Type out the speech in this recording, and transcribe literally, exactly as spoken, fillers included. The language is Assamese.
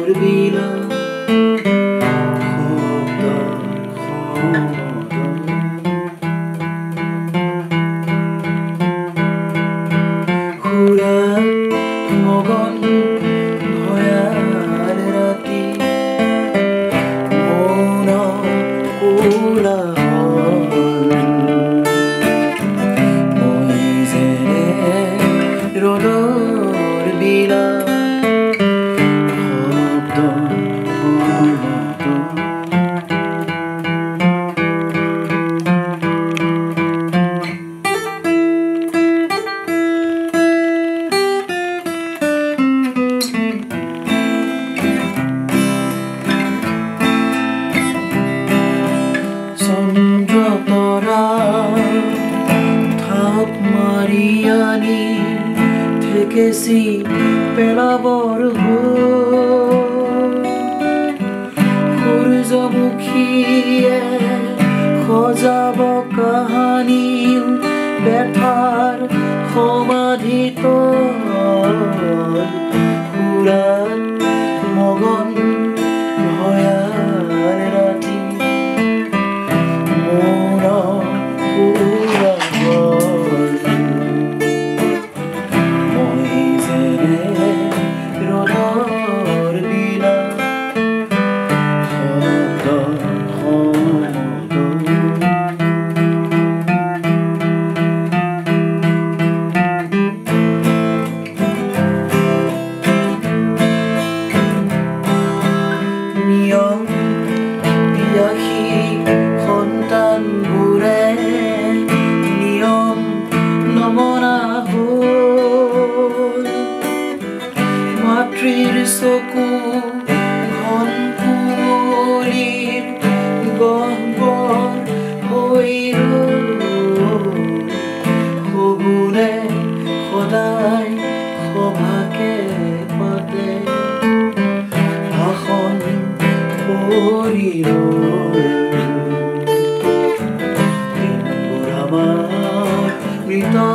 বিলা মগন ভয়াল ৰাতি মৌন কোলা মই যেনে ৰ'দৰ বিলা শব্দ থাপ মাৰি আনি ঠেকেচি পেলাবৰ সূৰ্যমুখীয়ে সজাব কাহানী বেঠাৰ সমাধিত সুৰাত মগন ভয়াল ৰাতি সন্তানবোৰে নিয়ম নমনা হ'ল মাতৃৰ চকু ঘন কুঁৱলীৰ গহ্বৰ হৈ ৰ'ল শগুনে সদায় সভাকে পাতে ভাষণ কৰি ৰ'ল মৃত